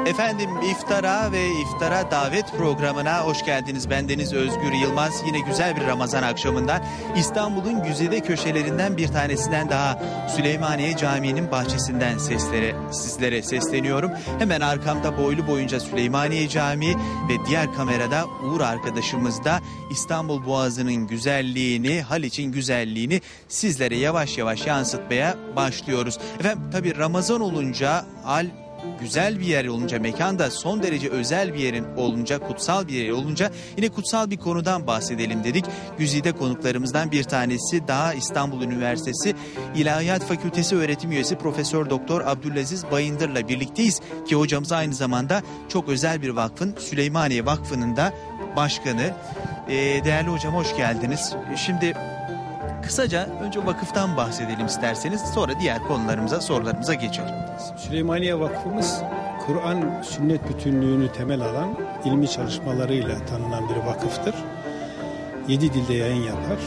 Efendim iftara ve iftara davet programına hoş geldiniz. Bendeniz Özgür Yılmaz. Yine güzel bir Ramazan akşamından İstanbul'un güzide köşelerinden bir tanesinden daha Süleymaniye Camii'nin bahçesinden sizlere sesleniyorum. Hemen arkamda boylu boyunca Süleymaniye Camii ve diğer kamerada Uğur arkadaşımız da İstanbul Boğazı'nın güzelliğini, Haliç'in güzelliğini sizlere yavaş yavaş yansıtmaya başlıyoruz. Efendim tabii Ramazan olunca güzel bir yer olunca, mekanda son derece özel bir yerin olunca, kutsal bir yer olunca yine kutsal bir konudan bahsedelim dedik. Güzide konuklarımızdan bir tanesi daha İstanbul Üniversitesi İlahiyat Fakültesi öğretim üyesi Profesör Doktor Abdülaziz Bayındır'la birlikteyiz ki hocamız aynı zamanda çok özel bir vakfın, Süleymaniye Vakfı'nın da başkanı. Değerli hocam hoş geldiniz. Şimdi kısaca önce vakıftan bahsedelim isterseniz, sonra diğer konularımıza, sorularımıza geçelim. Süleymaniyye Vakfımız Kur'an sünnet bütünlüğünü temel alan ilmi çalışmalarıyla tanınan bir vakıftır. 7 dilde yayın yapar.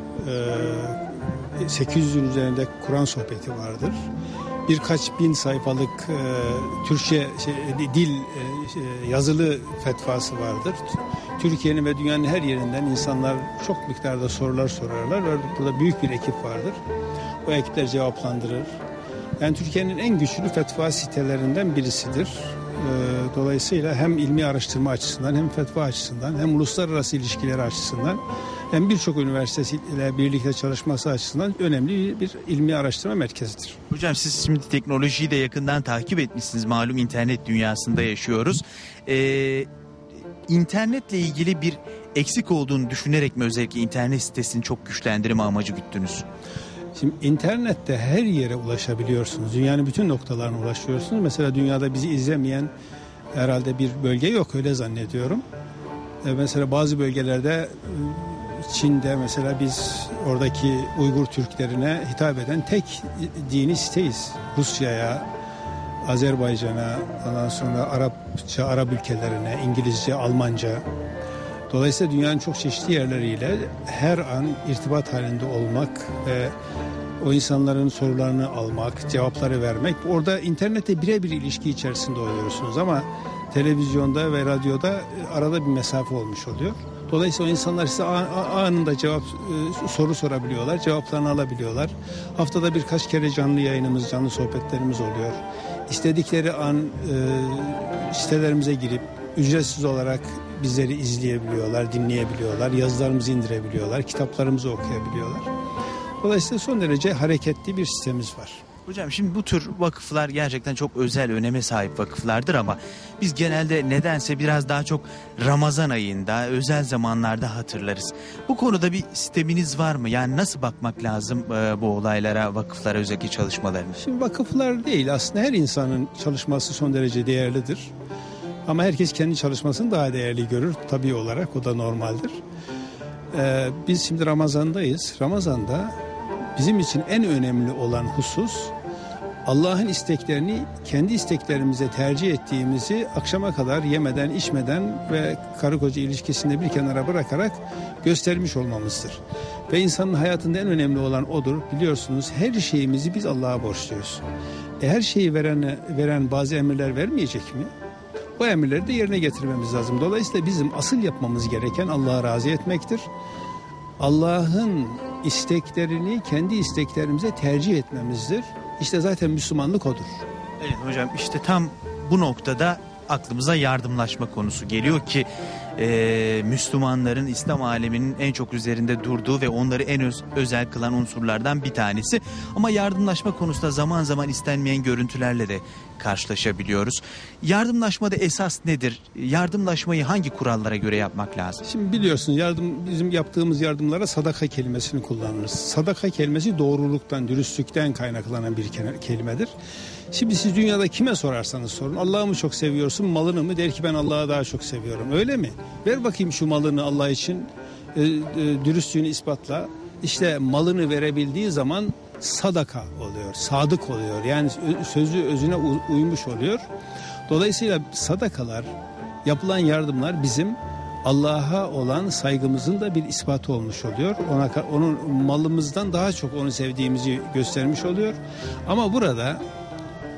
800'ün üzerinde Kur'an sohbeti vardır. Birkaç bin sayfalık Türkçe yazılı fetvası vardır. Türkiye'nin ve dünyanın her yerinden insanlar çok miktarda sorular sorarlar ve burada büyük bir ekip vardır. O ekipler cevaplandırır. Yani Türkiye'nin en güçlü fetva sitelerinden birisidir. Dolayısıyla hem ilmi araştırma açısından hem fetva açısından hem uluslararası ilişkileri açısından hem birçok üniversitesiyle birlikte çalışması açısından önemli bir ilmi araştırma merkezidir. Hocam siz şimdi teknolojiyi de yakından takip etmişsiniz. Malum internet dünyasında yaşıyoruz. İnternetle ilgili bir eksik olduğunu düşünerek mi özellikle internet sitesini çok güçlendirme amacı güttünüz? Şimdi internette her yere ulaşabiliyorsunuz. Dünyanın bütün noktalarına ulaşıyorsunuz. Mesela dünyada bizi izlemeyen herhalde bir bölge yok, öyle zannediyorum. Mesela bazı bölgelerde, Çin'de mesela biz oradaki Uygur Türklerine hitap eden tek dini siteyiz. Rusya'ya, Azerbaycan'a, ondan sonra Arapça, Arap ülkelerine, İngilizce, Almanca. Dolayısıyla dünyanın çok çeşitli yerleriyle her an irtibat halinde olmak ve o insanların sorularını almak, cevapları vermek. Orada internette birebir ilişki içerisinde oluyorsunuz ama televizyonda ve radyoda arada bir mesafe olmuş oluyor. Dolayısıyla o insanlar size anında soru sorabiliyorlar, cevaplarını alabiliyorlar. Haftada birkaç kere canlı yayınımız, canlı sohbetlerimiz oluyor. İstedikleri an sitelerimize girip ücretsiz olarak bizleri izleyebiliyorlar, dinleyebiliyorlar, yazılarımızı indirebiliyorlar, kitaplarımızı okuyabiliyorlar. Dolayısıyla son derece hareketli bir sistemimiz var. Hocam şimdi bu tür vakıflar gerçekten çok özel öneme sahip vakıflardır ama biz genelde nedense biraz daha çok Ramazan ayında, özel zamanlarda hatırlarız. Bu konuda bir sisteminiz var mı? Yani nasıl bakmak lazım bu olaylara, vakıflara, özellikle çalışmalarına? Şimdi vakıflar değil, aslında her insanın çalışması son derece değerlidir. Ama herkes kendi çalışmasını daha değerli görür tabii olarak, o da normaldir. Biz şimdi Ramazan'dayız. Ramazan'da bizim için en önemli olan husus Allah'ın isteklerini kendi isteklerimize tercih ettiğimizi akşama kadar yemeden, içmeden ve karı koca ilişkisinde bir kenara bırakarak göstermiş olmamızdır. Ve insanın hayatında en önemli olan odur. Biliyorsunuz her şeyimizi biz Allah'a borçluyuz. Her şeyi veren bazı emirler vermeyecek mi? Bu emirleri de yerine getirmemiz lazım. Dolayısıyla bizim asıl yapmamız gereken Allah'a razı etmektir. Allah'ın isteklerini kendi isteklerimize tercih etmemizdir. İşte zaten Müslümanlık odur. Evet hocam, işte tam bu noktada aklımıza yardımlaşma konusu geliyor ki Müslümanların, İslam aleminin en çok üzerinde durduğu ve onları en özel kılan unsurlardan bir tanesi. Ama yardımlaşma konusunda zaman zaman istenmeyen görüntülerle de karşılaşabiliyoruz. Yardımlaşmada esas nedir? Yardımlaşmayı hangi kurallara göre yapmak lazım? Şimdi biliyorsunuz bizim yaptığımız yardımlara sadaka kelimesini kullanırız. Sadaka kelimesi doğruluktan, dürüstlükten kaynaklanan bir kelimedir. Şimdi siz dünyada kime sorarsanız sorun, Allah'ı mı çok seviyorsun, malını mı? Der ki ben Allah'ı daha çok seviyorum. Öyle mi? Ver bakayım şu malını Allah için, dürüstlüğünü ispatla. İşte malını verebildiği zaman sadaka oluyor, sadık oluyor. Yani sözü özüne uymuş oluyor. Dolayısıyla sadakalar, yapılan yardımlar bizim Allah'a olan saygımızın da bir ispatı olmuş oluyor. Onun malımızdan daha çok onu sevdiğimizi göstermiş oluyor. Ama burada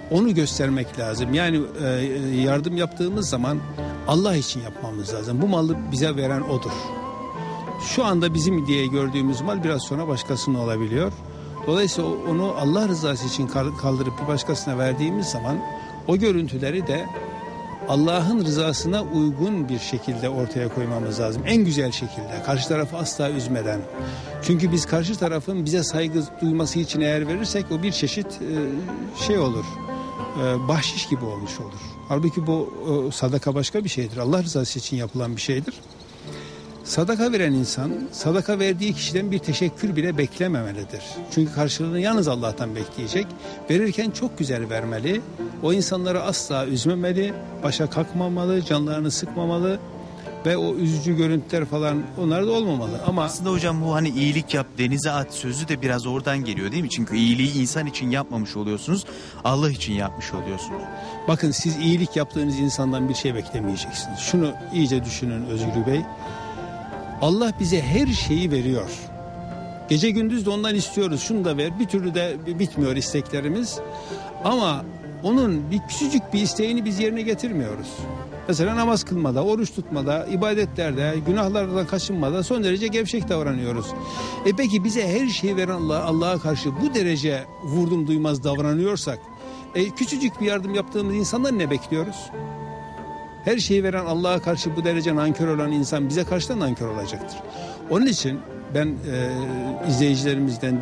onu göstermek lazım. Yani yardım yaptığımız zaman Allah için yapmamız lazım. Bu malı bize veren O'dur. Şu anda bizim diye gördüğümüz mal biraz sonra başkasının olabiliyor. Dolayısıyla onu Allah rızası için kaldırıp bir başkasına verdiğimiz zaman o görüntüleri de Allah'ın rızasına uygun bir şekilde ortaya koymamız lazım. En güzel şekilde. Karşı tarafı asla üzmeden. Çünkü biz karşı tarafın bize saygı duyması için eğer verirsek o bir çeşit şey olur. Bahşiş gibi olmuş olur. Halbuki bu sadaka başka bir şeydir. Allah rızası için yapılan bir şeydir. Sadaka veren insan, sadaka verdiği kişiden bir teşekkür bile beklememelidir. Çünkü karşılığını yalnız Allah'tan bekleyecek. Verirken çok güzel vermeli. O insanları asla üzmemeli, başa kalkmamalı, canlarını sıkmamalı ve o üzücü görüntüler falan onlar da olmamalı. Ama aslında hocam bu hani iyilik yap denize at sözü de biraz oradan geliyor değil mi? Çünkü iyiliği insan için yapmamış oluyorsunuz, Allah için yapmış oluyorsunuz. Bakın siz iyilik yaptığınız insandan bir şey beklemeyeceksiniz. Şunu iyice düşünün Özgür Bey. Allah bize her şeyi veriyor. Gece gündüz de ondan istiyoruz. Şunu da ver. Bir türlü de bitmiyor isteklerimiz. Ama onun bir küçücük bir isteğini biz yerine getirmiyoruz. Mesela namaz kılmada, oruç tutmada, ibadetlerde, günahlardan kaçınmada son derece gevşek davranıyoruz. Peki bize her şeyi veren Allah'a karşı bu derece vurdum duymaz davranıyorsak, küçücük bir yardım yaptığımız insandan ne bekliyoruz? Her şeyi veren Allah'a karşı bu derece nankör olan insan bize karşı da nankör olacaktır. Onun için ben izleyicilerimizden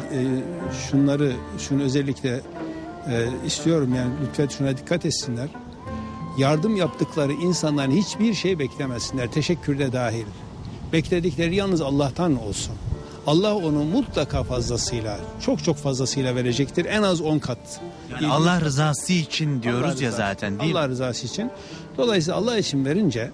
şunu özellikle istiyorum, yani lütfen şuna dikkat etsinler. Yardım yaptıkları insanların hiçbir şey beklemesinler, teşekkür de dahil. Bekledikleri yalnız Allah'tan olsun. Allah onu mutlaka fazlasıyla, çok çok fazlasıyla verecektir. En az 10 kat. Yani Allah rızası için diyoruz ya zaten değil mi? Allah rızası için. Dolayısıyla Allah için verince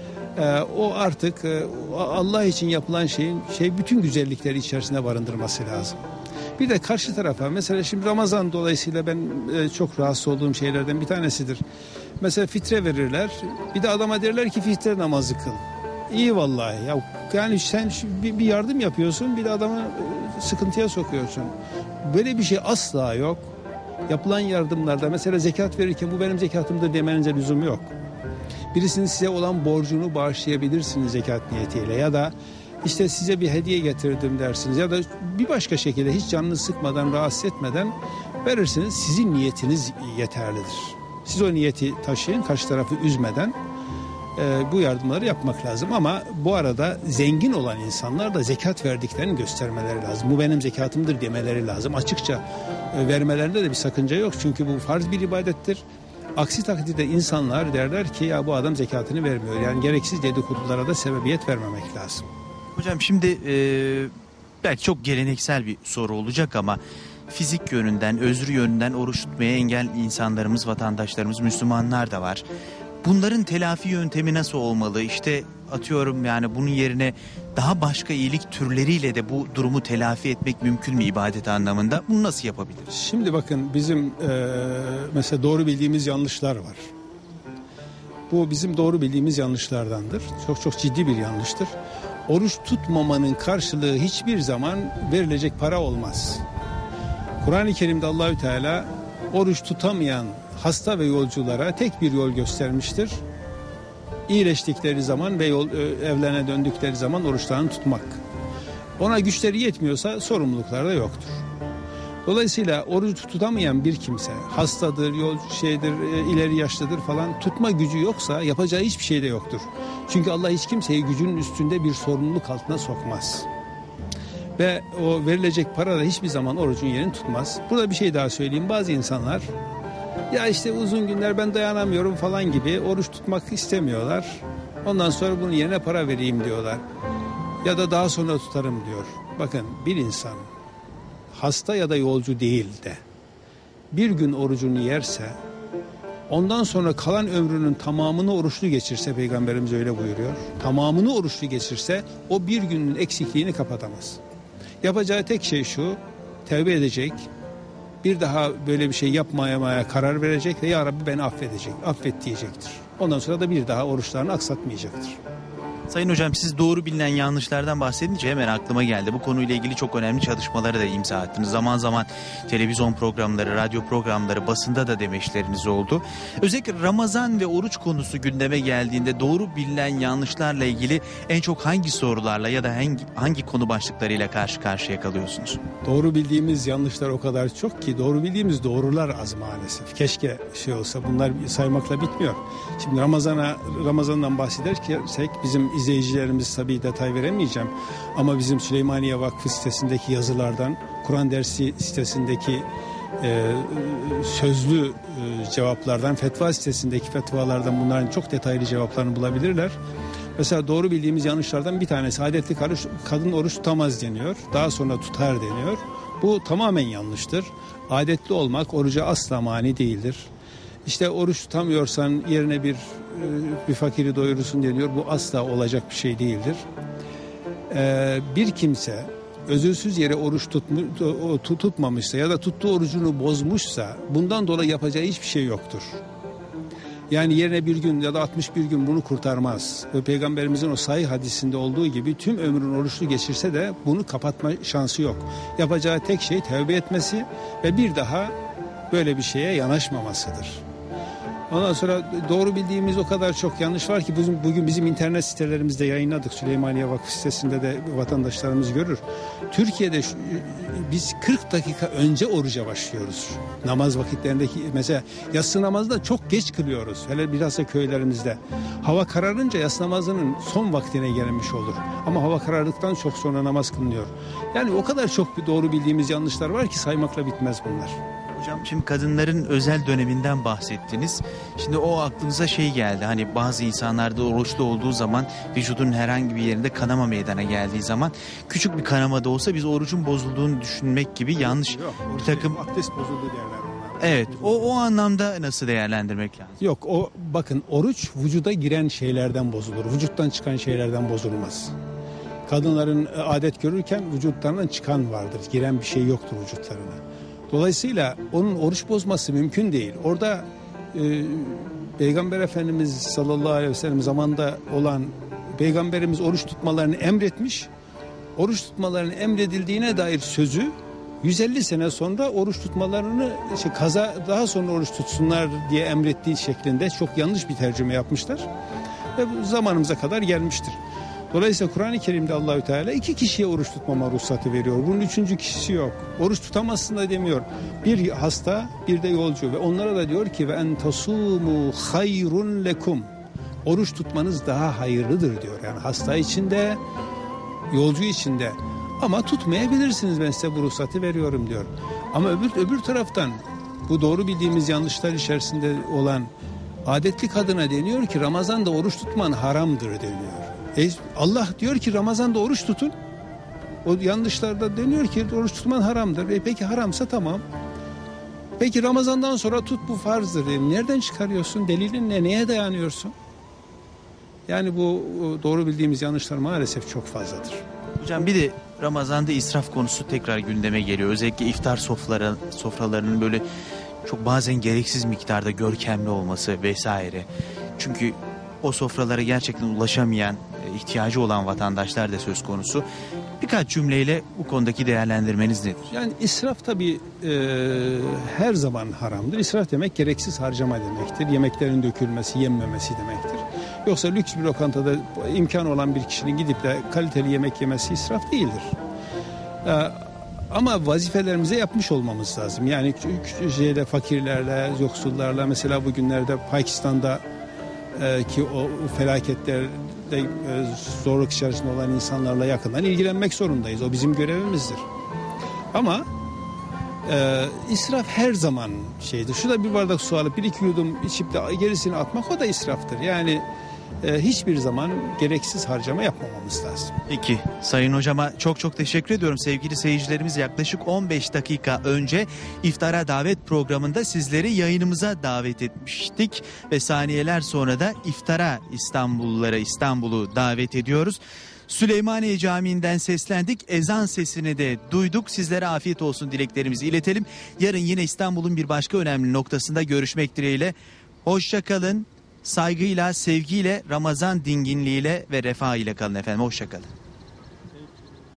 o artık Allah için yapılan şeyin bütün güzellikleri içerisine barındırması lazım. Bir de karşı tarafa mesela şimdi Ramazan dolayısıyla ben çok rahatsız olduğum şeylerden bir tanesidir. Mesela fitre verirler. Bir de adama derler ki fitre namazı kıl. İyi vallahi ya, yani sen bir yardım yapıyorsun, bir de adamı sıkıntıya sokuyorsun. Böyle bir şey asla yok. Yapılan yardımlarda mesela zekat verirken bu benim zekatımdır demenize lüzum yok. Birisinin size olan borcunu bağışlayabilirsiniz zekat niyetiyle, ya da işte size bir hediye getirdim dersiniz, ya da bir başka şekilde hiç canını sıkmadan, rahatsız etmeden verirsiniz. Sizin niyetiniz yeterlidir. Siz o niyeti taşıyın, karşı tarafı üzmeden bu yardımları yapmak lazım. Ama bu arada zengin olan insanlar da zekat verdiklerini göstermeleri lazım. Bu benim zekatımdır demeleri lazım. Açıkça vermelerinde de bir sakınca yok. Çünkü bu farz bir ibadettir. Aksi takdirde insanlar derler ki ya bu adam zekatını vermiyor. Yani gereksiz dedikodulara da sebebiyet vermemek lazım. Hocam şimdi belki çok geleneksel bir soru olacak ama fizik yönünden, özrü yönünden oruç tutmaya engel insanlarımız, vatandaşlarımız, Müslümanlar da var. Bunların telafi yöntemi nasıl olmalı? İşte atıyorum yani bunun yerine daha başka iyilik türleriyle de bu durumu telafi etmek mümkün mü ibadet anlamında? Bunu nasıl yapabiliriz? Şimdi bakın bizim mesela doğru bildiğimiz yanlışlar var. Bu bizim doğru bildiğimiz yanlışlardandır. Çok çok ciddi bir yanlıştır. Oruç tutmamanın karşılığı hiçbir zaman verilecek para olmaz. Kur'an-ı Kerim'de Allahü Teala oruç tutamayan hasta ve yolculara tek bir yol göstermiştir. İyileştikleri zaman ve evlerine döndükleri zaman oruçlarını tutmak. Ona güçleri yetmiyorsa sorumlulukları da yoktur. Dolayısıyla oruç tutamayan bir kimse hastadır, ileri yaşlıdır falan, tutma gücü yoksa yapacağı hiçbir şey de yoktur. Çünkü Allah hiç kimseyi gücünün üstünde bir sorumluluk altına sokmaz. Ve o verilecek para da hiçbir zaman orucun yerini tutmaz. Burada bir şey daha söyleyeyim. Bazı insanlar ya işte uzun günler ben dayanamıyorum falan gibi oruç tutmak istemiyorlar. Ondan sonra bunun yerine para vereyim diyorlar. Ya da daha sonra tutarım diyor. Bakın bir insan hasta ya da yolcu değil de bir gün orucunu yerse, ondan sonra kalan ömrünün tamamını oruçlu geçirse, Peygamberimiz öyle buyuruyor, tamamını oruçlu geçirse o bir günün eksikliğini kapatamaz. Yapacağı tek şey şu: tevbe edecek, bir daha böyle bir şey yapmamaya karar verecek ve ya Rabbi beni affet diyecektir. Ondan sonra da bir daha oruçlarını aksatmayacaktır. Sayın hocam, siz doğru bilinen yanlışlardan bahsedince hemen aklıma geldi. Bu konuyla ilgili çok önemli çalışmalara da imza attınız. Zaman zaman televizyon programları, radyo programları, basında da demeçleriniz oldu. Özellikle Ramazan ve oruç konusu gündeme geldiğinde doğru bilinen yanlışlarla ilgili en çok hangi sorularla ya da hangi konu başlıklarıyla karşı karşıya kalıyorsunuz? Doğru bildiğimiz yanlışlar o kadar çok ki doğru bildiğimiz doğrular az maalesef. Keşke şey olsa, bunlar saymakla bitmiyor. Şimdi Ramazan'dan bahsedersek bizim izleyicilerimiz tabii detay veremeyeceğim. Ama bizim Süleymaniye Vakfı sitesindeki yazılardan, Kur'an dersi sitesindeki sözlü cevaplardan, fetva sitesindeki fetvalardan bunların çok detaylı cevaplarını bulabilirler. Mesela doğru bildiğimiz yanlışlardan bir tanesi, adetli kadın oruç tutamaz deniyor. Daha sonra tutar deniyor. Bu tamamen yanlıştır. Adetli olmak oruca asla mani değildir. İşte oruç tutamıyorsan yerine bir fakiri doyurursun deniyor. Bu asla olacak bir şey değildir. Bir kimse özürsüz yere oruç tutmamışsa ya da tuttuğu orucunu bozmuşsa bundan dolayı yapacağı hiçbir şey yoktur. Yani yerine bir gün ya da 61 gün bunu kurtarmaz. Ve Peygamberimizin o sahih hadisinde olduğu gibi tüm ömrün oruçlu geçirse de bunu kapatma şansı yok. Yapacağı tek şey tevbe etmesi ve bir daha böyle bir şeye yanaşmamasıdır. Ondan sonra doğru bildiğimiz o kadar çok yanlış var ki bugün bizim internet sitelerimizde yayınladık. Süleymaniye Vakfı sitesinde de vatandaşlarımız görür. Türkiye'de biz 40 dakika önce oruca başlıyoruz. Namaz vakitlerindeki mesela yatsı namazda çok geç kılıyoruz. Hele bilhassa köylerimizde. Hava kararınca yatsı namazının son vaktine gelmiş olur. Ama hava karardıktan çok sonra namaz kılınıyor. Yani o kadar çok doğru bildiğimiz yanlışlar var ki saymakla bitmez bunlar. Hocam, şimdi kadınların özel döneminden bahsettiniz. Şimdi o aklınıza şey geldi. Hani bazı insanlarda oruçlu olduğu zaman vücudun herhangi bir yerinde kanama meydana geldiği zaman küçük bir kanama da olsa biz orucun bozulduğunu düşünmek gibi yanlış. Yok, bir takım abdest bozuldu derler onlar. Evet, o anlamda nasıl değerlendirmek lazım? Yok, bakın oruç vücuda giren şeylerden bozulur. Vücuttan çıkan şeylerden bozulmaz. Kadınların adet görürken vücutlarından çıkan vardır. Giren bir şey yoktur vücutlarına. Dolayısıyla onun oruç bozması mümkün değil. Orada Peygamber Efendimiz sallallahu aleyhi ve sellem zamanında olan Peygamberimiz oruç tutmalarını emretmiş. Oruç tutmalarının emredildiğine dair sözü 150 sene sonra oruç tutmalarını daha sonra oruç tutsunlar diye emrettiği şeklinde çok yanlış bir tercüme yapmışlar. Ve bu zamanımıza kadar gelmiştir. Dolayısıyla Kur'an-ı Kerim'de Allahü Teala 2 kişiye oruç tutmama ruhsatı veriyor. Bunun 3. kişisi yok. Oruç tutamazsın da demiyor. Bir hasta, bir de yolcu ve onlara da diyor ki ve en tasumu hayrun lekum. Oruç tutmanız daha hayırlıdır diyor. Yani hasta için de, yolcu için de. Ama tutmayabilirsiniz, ben size bu ruhsatı veriyorum diyor. Ama öbür taraftan bu doğru bildiğimiz yanlışlar içerisinde olan adetli kadına deniyor ki Ramazan'da oruç tutman haramdır deniyor. Allah diyor ki Ramazan'da oruç tutun. O yanlışlarda deniyor ki oruç tutman haramdır. Peki haramsa tamam. Peki Ramazan'dan sonra tut, bu farzdır. Nereden çıkarıyorsun? Delilin ne? Neye dayanıyorsun? Yani bu doğru bildiğimiz yanlışlar maalesef çok fazladır. Hocam, bir de Ramazan'da israf konusu tekrar gündeme geliyor. Özellikle iftar sofralarının böyle çok bazen gereksiz miktarda görkemli olması vesaire. Çünkü o sofralara gerçekten ulaşamayan, ihtiyacı olan vatandaşlar da söz konusu. Birkaç cümleyle bu konudaki değerlendirmeniz nedir? Yani israf tabii her zaman haramdır. İsraf demek gereksiz harcama demektir. Yemeklerin dökülmesi, yenmemesi demektir. Yoksa lüks bir lokantada imkanı olan bir kişinin gidip de kaliteli yemek yemesi israf değildir. Ama vazifelerimize yapmış olmamız lazım. Yani fakirlerle, yoksullarla, mesela bugünlerde Pakistan'da ki o felaketlerde zorluk içerisinde olan insanlarla yakından ilgilenmek zorundayız. O bizim görevimizdir. Ama israf her zaman şeydir. Şurada bir bardak su alıp 1-2 yudum içip de gerisini atmak, o da israftır. Yani hiçbir zaman gereksiz harcama yapmamamız lazım. Peki Sayın Hocama çok teşekkür ediyorum. Sevgili seyircilerimiz, yaklaşık 15 dakika önce İftara Davet programında sizleri yayınımıza davet etmiştik. Ve saniyeler sonra da İftara İstanbul'u davet ediyoruz. Süleymaniye Camii'nden seslendik. Ezan sesini de duyduk. Sizlere afiyet olsun dileklerimizi iletelim. Yarın yine İstanbul'un bir başka önemli noktasında görüşmek dileğiyle. Hoşça kalın, saygıyla, sevgiyle, Ramazan dinginliğiyle ve refah ile kalın efendim. Hoşça kalın.